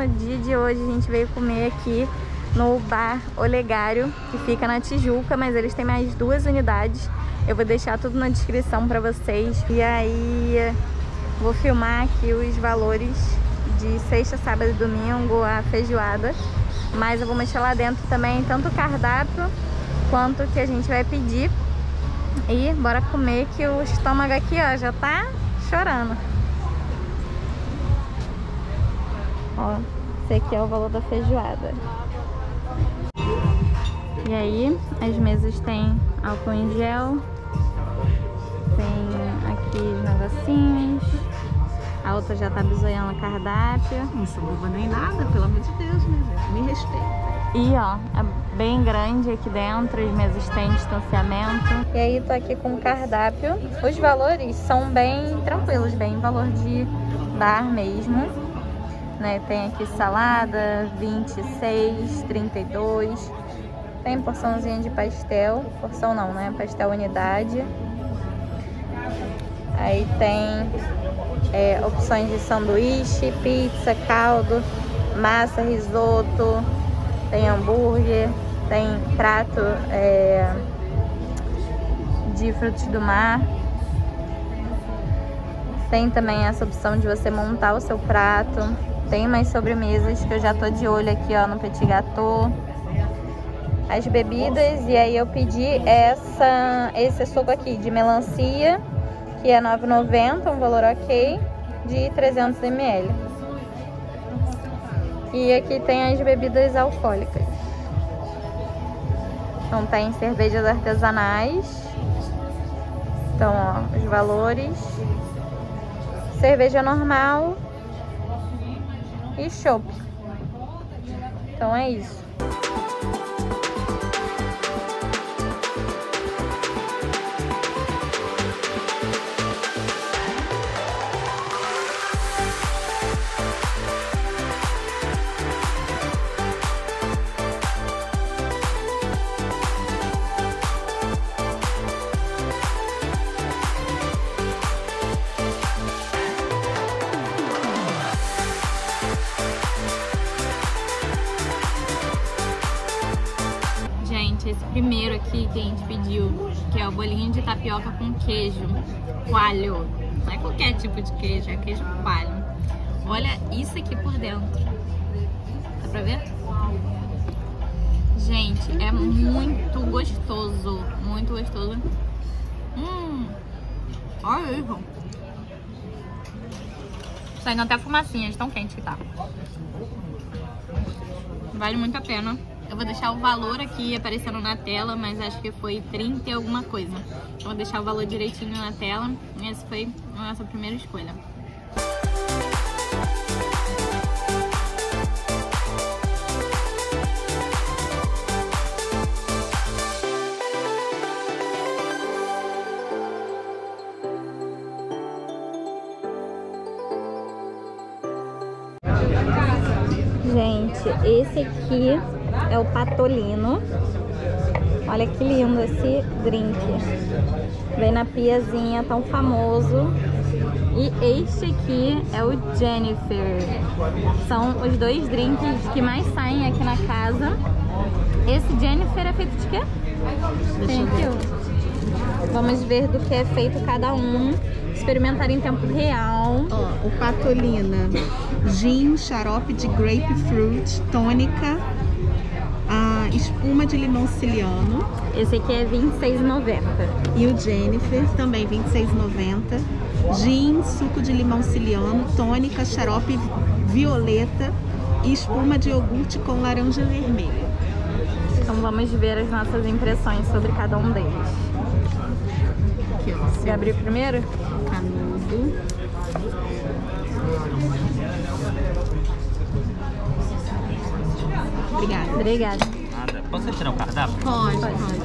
no dia de hoje a gente veio comer aqui no Bar Olegário, que fica na Tijuca, mas eles têm mais 2 unidades. Eu vou deixar tudo na descrição pra vocês. E aí vou filmar aqui os valores de sexta, sábado e domingo, a feijoada. Mas eu vou mexer lá dentro também, tanto o cardápio quanto o que a gente vai pedir. E bora comer, que o estômago aqui, ó, já tá chorando. Ó, esse aqui é o valor da feijoada. E aí, as mesas tem álcool em gel. Tem aqui os negocinhos. A outra já tá bisoiando o cardápio. Não sou boba nem nada, pelo amor de Deus, né, gente? Me respeita. E ó, é bem grande aqui dentro, as mesas têm distanciamento. E aí tô aqui com o cardápio. Os valores são bem tranquilos, bem valor de bar mesmo, né? Tem aqui salada, 26, 32. Tem porçãozinha de pastel, porção não, né? Pastel unidade. Aí tem opções de sanduíche, pizza, caldo, massa, risoto. Tem hambúrguer, tem prato de frutos do mar. Tem também essa opção de você montar o seu prato. Tem mais sobremesas que eu já tô de olho aqui, ó, no petit gâteau. As bebidas, e aí eu pedi esse suco aqui de melancia, que é R$ 9,90, um valor ok, de 300 ml. E aqui tem as bebidas alcoólicas. Então tem cervejas artesanais. Então, ó, os valores. Cerveja normal e chopp. Então é isso. Esse primeiro aqui que a gente pediu, que é o bolinho de tapioca com queijo coalho. Não é qualquer tipo de queijo, é queijo coalho. Olha isso aqui por dentro. Dá pra ver? Gente, é muito gostoso. Muito gostoso. Olha isso. Saindo até fumacinha de tão quente que tá. Vale muito a pena. Eu vou deixar o valor aqui aparecendo na tela, mas acho que foi 30 e alguma coisa. Eu vou deixar o valor direitinho na tela. E essa foi a nossa primeira escolha. Gente, esse aqui é o patolino. Olha que lindo esse drink. Vem na piazinha, tão famoso. E este aqui é o Jennifer. São os 2 drinks que mais saem aqui na casa. Esse Jennifer é feito de quê? Tem aqui. Vamos ver do que é feito cada um. Experimentar em tempo real. Ó, o patolina, gin, xarope de grapefruit, tônica, a espuma de limão siciliano. Esse aqui é R$ 26,90. E o Jennifer, também R$ 26,90. Gin, suco de limão siciliano, tônica, xarope violeta e espuma de iogurte com laranja vermelha. Então vamos ver as nossas impressões sobre cada um deles. Aqui, ó. Você abriu primeiro? Canudo. Obrigada. Obrigada. Nada. Posso tirar o cardápio? Pode.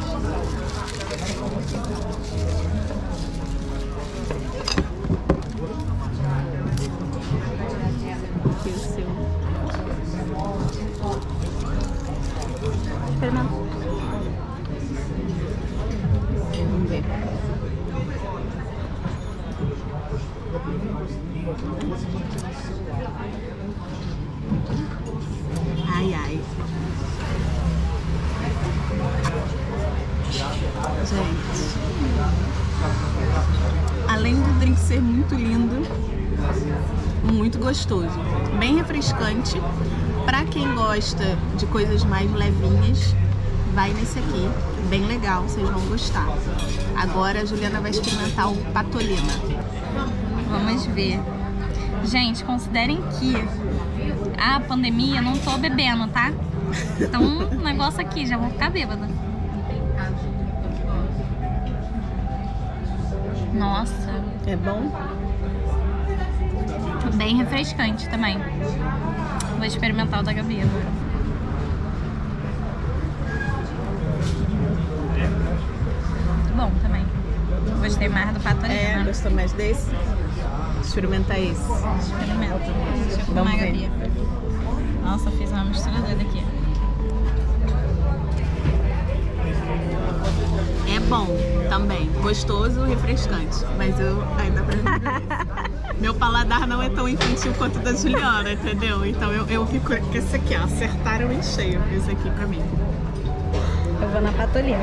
Aqui o seu. Experimenta. Vamos ver. gente. Além do drink ser muito lindo, muito gostoso, bem refrescante. Pra quem gosta de coisas mais levinhas, vai nesse aqui, bem legal, vocês vão gostar. Agora a Juliana vai experimentar o Patolino. Vamos ver. Gente, considerem que a pandemia, eu não tô bebendo, tá? Então, um negócio aqui, já vou ficar bêbada. Nossa. É bom? Bem refrescante também. Vou experimentar o da Gabi agora. Muito bom também. Gostei mais do Patolino. Gostou mais desse? Experimentar esse. Experimenta. Deixa eu comer Vamos a ver. Gabi. Nossa, fiz uma mistura doida aqui. É bom também, gostoso, refrescante, mas eu ainda prefiro esse. Meu paladar não é tão infantil quanto o da Juliana, entendeu? Então eu fico com esse aqui, ó, acertaram em cheio esse aqui pra mim. Eu vou na Patolina.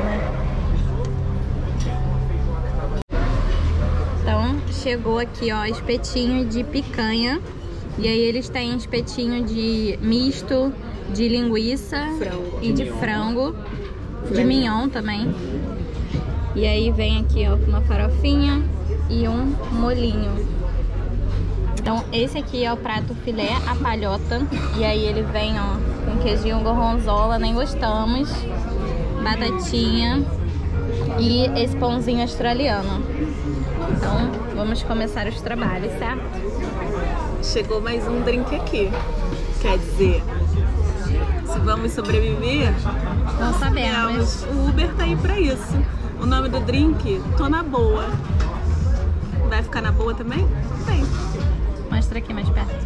Então, chegou aqui, ó, espetinho de picanha. E aí eles têm espetinho de misto, de linguiça e de frango. De mignon também. E aí vem aqui, ó, uma farofinha e um molinho. Então esse aqui é o prato filé à palhota. E aí ele vem, ó, com queijinho gorgonzola, nem gostamos. Batatinha e esse pãozinho australiano. Então vamos começar os trabalhos, certo? Chegou mais um drink aqui. Quer dizer, se vamos sobreviver, Não sabemos. o Uber tá aí pra isso. O nome do drink, Tô na Boa. Vai ficar na boa também? Tem. Mostra aqui mais perto.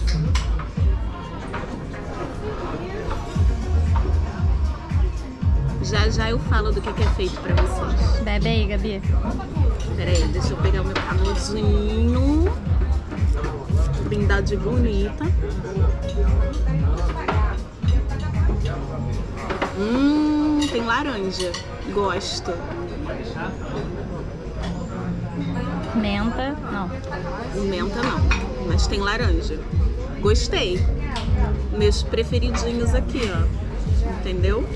Já já eu falo do que é feito pra vocês. Bebe aí, Gabi. Pera aí, deixa eu pegar o meu canudinho. Brindade bonita. Tem laranja. Gosto. Menta, não. Menta não, mas tem laranja. Gostei. Meus preferidinhos aqui, ó. Entendeu?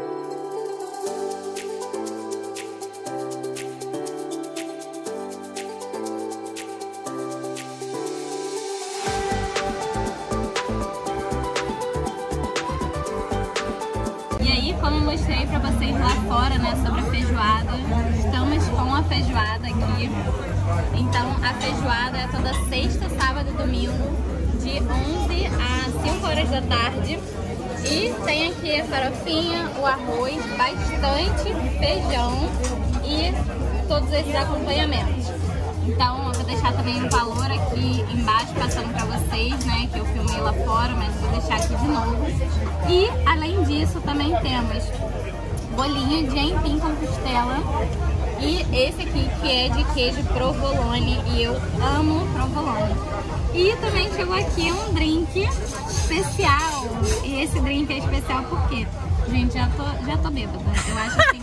E aí, como eu mostrei pra vocês lá fora, né, sobre a feijoada, estamos com a feijoada aqui. Então, a feijoada é toda sexta, sábado e domingo, de 11 a 5 horas da tarde. E tem aqui a farofinha, o arroz, bastante feijão e todos esses acompanhamentos. Então, eu vou deixar também o valor aqui embaixo, passando pra vocês, né, que eu filmei lá fora, mas vou deixar aqui de novo. E, além disso, também temos bolinho de aipim com costela e esse aqui que é de queijo provolone, e eu amo provolone. E também chegou aqui um drink especial, e esse drink é especial porque, gente, já tô bêbada. Eu acho assim,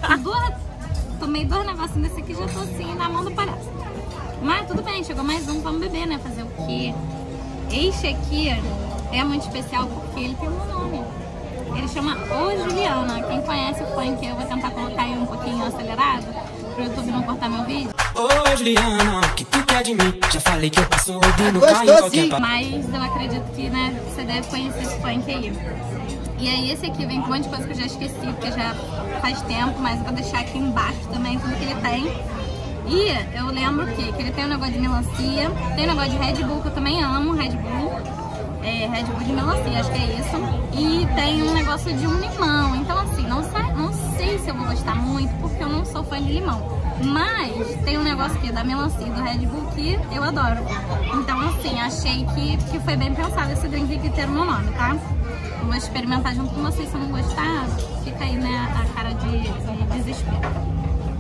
tomei 2 negocinhos desse aqui, já tô assim, na mão do palhaço. Mas tudo bem, chegou mais um, vamos beber, né? Fazer o quê? Este aqui é muito especial porque ele tem um nome. Ele chama O Juliana. Quem conhece o funk, eu vou tentar colocar aí um pouquinho acelerado pro YouTube não cortar meu vídeo. Ô Juliana, o que tu quer de mim? Já falei que eu passo ouvindo carro em qualquer Mas eu acredito que, né, você deve conhecer esse funk aí. E aí esse aqui vem com um monte de coisa que eu já esqueci, porque já faz tempo, mas eu vou deixar aqui embaixo também tudo que ele tem. E eu lembro que ele tem um negócio de melancia, tem um negócio de Red Bull, que eu também amo, Red Bull de melancia, acho que é isso. E tem um negócio de um limão, então assim, não sei se eu vou gostar muito, porque eu não sou fã de limão. Mas tem um negócio aqui da melancia e do Red Bull que eu adoro. Então assim, achei que foi bem pensado esse drink aqui ter o meu nome, tá? Eu vou experimentar junto com vocês, se eu não gostar, fica aí, né, a cara de desespero.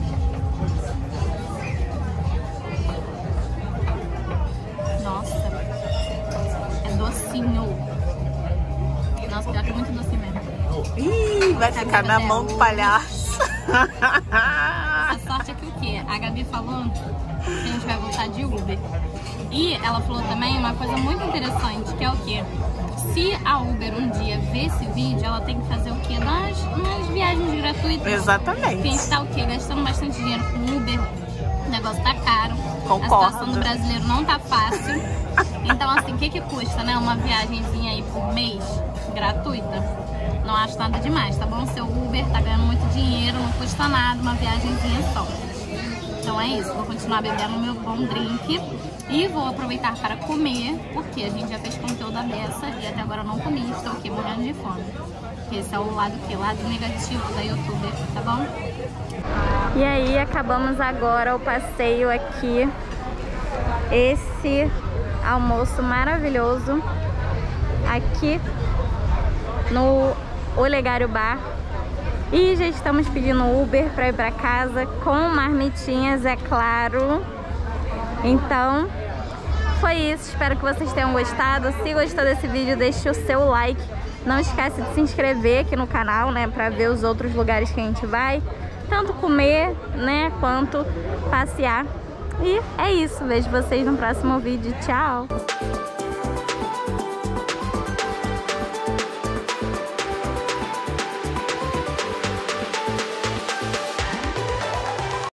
Nossa, é docinho. Nossa, pior que é muito docinho mesmo. Ih, vai ficar na mão do palhaço. A sorte é que o quê? A Gabi falou que a gente vai voltar de Uber. E ela falou também uma coisa muito interessante, que é o quê? Se a Uber um dia ver esse vídeo, ela tem que fazer o quê? Nas viagens gratuitas. Exatamente. Porque a gente tá o quê? Gastando bastante dinheiro com Uber. O negócio tá caro. Concordo. A situação do brasileiro não tá fácil. Então, assim, o que custa, né? Uma viagenzinha aí por mês gratuita? Não acho nada demais, tá bom? Seu Uber tá ganhando muito dinheiro, não custa nada, uma viagenzinha só. Então é isso, vou continuar bebendo meu bom drink e vou aproveitar para comer, porque a gente já fez conteúdo da beça e até agora eu não comi, estou aqui morrendo de fome. Esse é o lado que? O lado negativo da youtuber, tá bom? E aí, acabamos agora o passeio aqui. Esse almoço maravilhoso aqui no Olegário Bar. E já estamos pedindo Uber para ir para casa com marmitinhas, é claro. Então, foi isso. Espero que vocês tenham gostado. Se gostou desse vídeo, deixe o seu like. Não esquece de se inscrever aqui no canal, né? Para ver os outros lugares que a gente vai. Tanto comer, né? Quanto passear. E é isso. Vejo vocês no próximo vídeo. Tchau!